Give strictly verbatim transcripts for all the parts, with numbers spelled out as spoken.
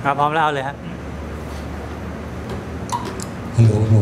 ครับพร้อมแล้วเลยฮะฮัลโหลฮัลโหล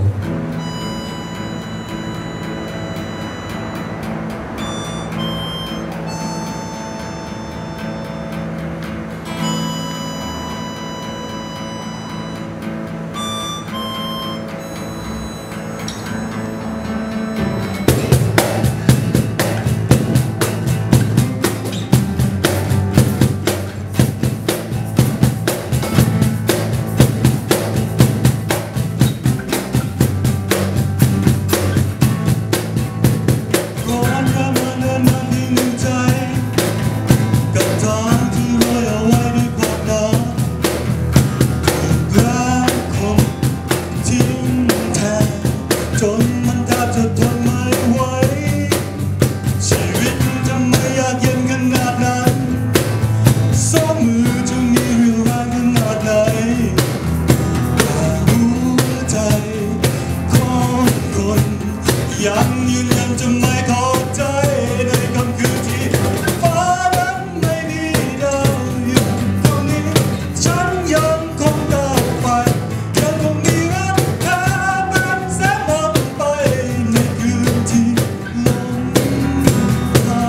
ยังยืนยันจะไม่ท้อใจในค่ำคืนที่ฟ้านั้นไม่มีดาวอยู่ตรงนี้ฉันยังคงก้าวไปยังคงมีรักเธอเป็นแสงนำไปในคืนที่ลมพา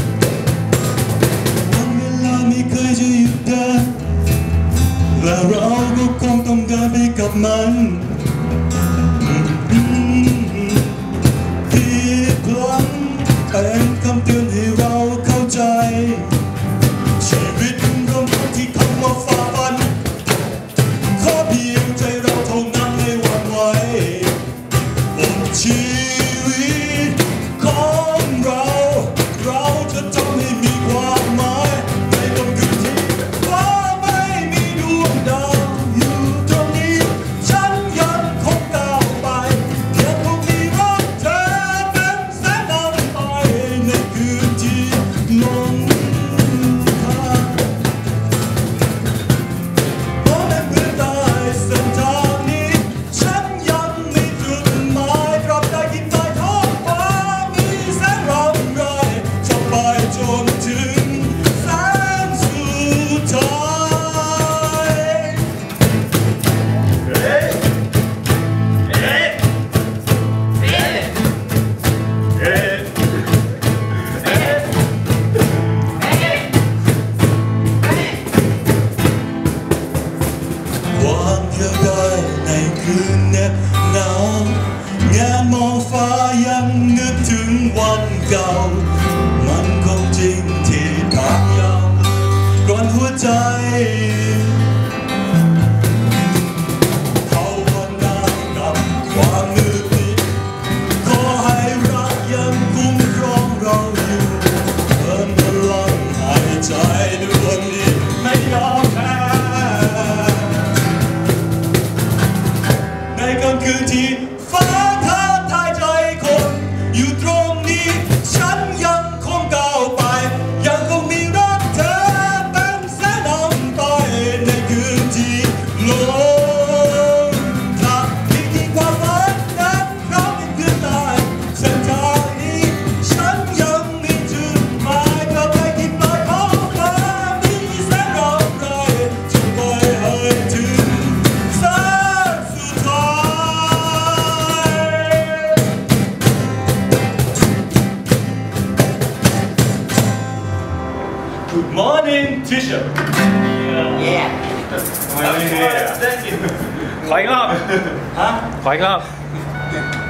วันเวลาไม่เคยจะหยุดเดินและเราก็คงต้องเดินไปกับมันเป็นคำเตือนให้เราเข้าใจชีวิตเริ่มต้นที่คำว่าฝ่าฟันขอเพียงใจเราเท่านั้นไม่หวั่นไหวบนชีวิตของเราเราจะทำให้มีความหมายในค่ำคืนที่ฟ้าไม่มีดวงดาวอยู่ตรงนี้ฉันยังคงก้าวไปยังคงมีรักเธอเป็นแสงนำไปในคืนที่ลมพาเพราะแม้เพื่อนตายเส้นทางนี้ฉันยังมีจุดหมายตราบใดที่ใต้ท้องฟ้ามีแสงรำไรจะไปจนถึงแสงสุดท้ายเฮ้ยเฮ้ยเฮ้ยเฮ้ยความเดียวดายในคืนเหน็บหนาวแงนมองฟ้ายังนึกถึงวันเก่ามันคงจริงที่ทางยาวกร่อนหัวใจภาวนากับความมืดมิดขอให้รักยังคุ้มครองเราอยู่เพิ่มพลังหายใจดวงนี้ไม่ยอมแพ้ในค่ำคืนที่ฟ้าท้าทายใจคนอยู่ตรงนี้ฉันยังคงก้าวไปยังคงมีรักเธอเป็นแสงนำไปในคืนที่ลมพัดที่ที่ความฝันนั้นพร้อมเป็นเพื่อนตายเส้นทางนี้ฉันยังมีจุดหมายกลับไปที่ปลายท้องฟ้ามีแสงรำไรจะไปให้ถึงแสงสุดท้าย Good morning, teacher. Yeah. ขออีกรอบฮะขออีกรอบ